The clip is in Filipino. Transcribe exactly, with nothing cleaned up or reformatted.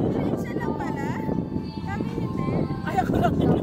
Siya lang pala. Kami hindi. Ay, ako lang.